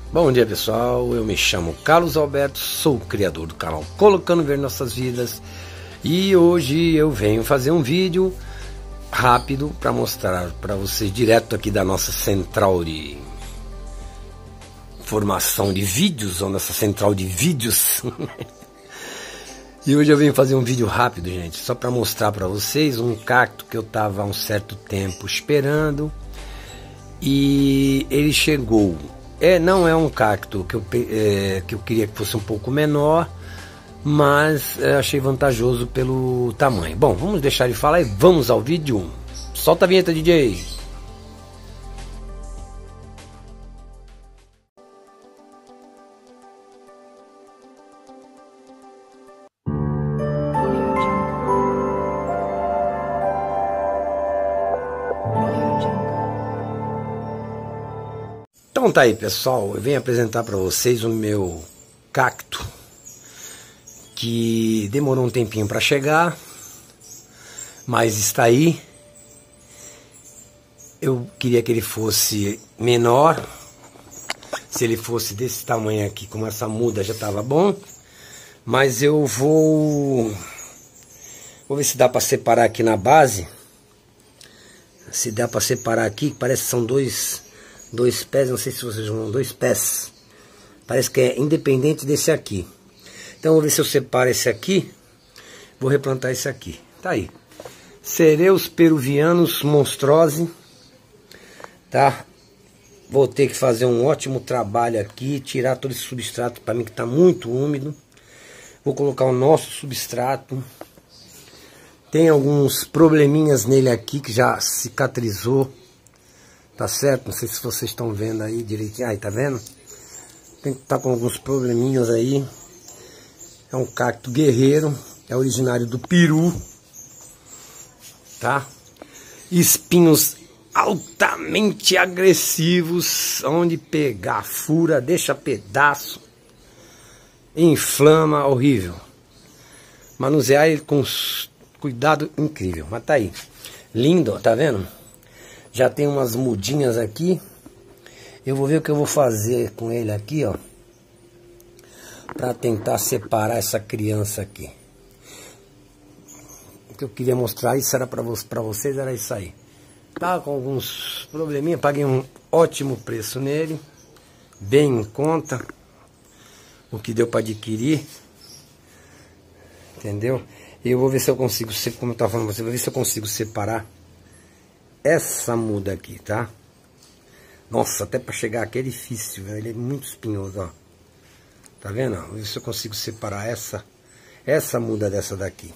Bom dia pessoal, eu me chamo Carlos Alberto, sou o criador do canal Colocando Verde Nossas Vidas e hoje eu venho fazer um vídeo rápido para mostrar para vocês direto aqui da nossa central de formação de vídeos, ou nossa central de vídeos. E hoje eu venho fazer um vídeo rápido, gente, só para mostrar para vocês um cacto que eu estava há um certo tempo esperando e ele chegou. Não é um cacto que eu queria que fosse um pouco menor, mas achei vantajoso pelo tamanho. Bom, vamos deixar de falar e vamos ao vídeo. Solta a vinheta, DJ! Então tá aí pessoal, eu venho apresentar para vocês o meu cacto que demorou um tempinho para chegar, mas está aí. Eu queria que ele fosse menor, se ele fosse desse tamanho aqui, como essa muda já estava bom, mas eu vou ver se dá para separar aqui na base, se dá para separar aqui, parece que são dois pés, não sei se vocês vão, 2 pés, parece que é independente desse aqui. Então vou ver se eu separo esse aqui, vou replantar esse aqui, tá aí, Cereus peruvianos monstrose, tá? Vou ter que fazer um ótimo trabalho aqui, tirar todo esse substrato para mim que tá muito úmido, vou colocar o nosso substrato, tem alguns probleminhas nele aqui que já cicatrizou. Tá certo? Não sei se vocês estão vendo aí direitinho. Aí, tá vendo? Tem que estar com alguns probleminhas aí. É um cacto guerreiro. É originário do Peru. Tá? Espinhos altamente agressivos. Onde pegar, fura, deixa pedaço. Inflama, horrível. Manusear ele com cuidado incrível. Mas tá aí. Lindo, tá vendo? Já tem umas mudinhas aqui. Eu vou ver o que eu vou fazer com ele aqui, ó, para tentar separar essa criança aqui. O que eu queria mostrar, isso era para vocês, era isso aí. Tá com alguns probleminha, paguei um ótimo preço nele, bem em conta, o que deu para adquirir, entendeu? E eu vou ver se eu consigo, como eu tava falando, vou ver se eu consigo separar essa muda aqui, tá? Nossa, até para chegar aqui é difícil, velho. Ele é muito espinhoso, ó. Tá vendo? Vou ver se eu consigo separar essa muda dessa daqui.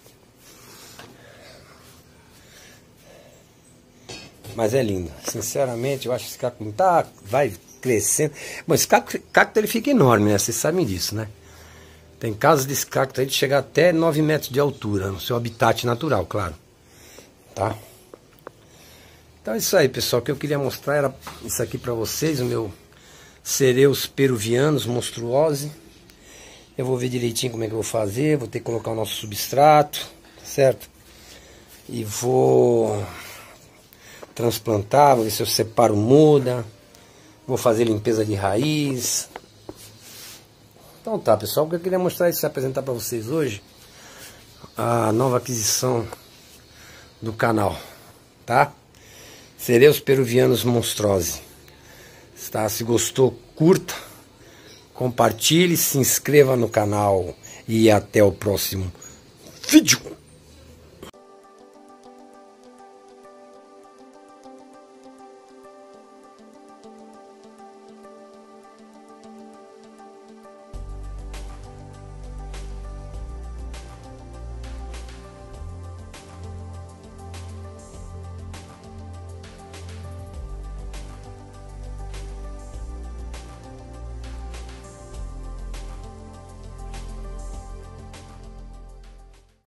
Mas é lindo. Sinceramente, eu acho que esse cacto vai crescendo. Bom, esse cacto ele fica enorme, né? Vocês sabem disso, né? Tem casos desse cacto aí de chegar até 9 metros de altura, no seu habitat natural, claro. Tá? Então é isso aí, pessoal, o que eu queria mostrar era isso aqui para vocês, o meu Cereus peruvianos monstruose. Eu vou ver direitinho como é que eu vou fazer, vou ter que colocar o nosso substrato, certo? E vou transplantar, vou ver se eu separo muda, vou fazer limpeza de raiz. Então tá, pessoal, o que eu queria mostrar é isso, apresentar para vocês hoje, a nova aquisição do canal, tá? Cereus peruvianos monstrose. Tá? Se gostou, curta, compartilhe, se inscreva no canal e até o próximo vídeo.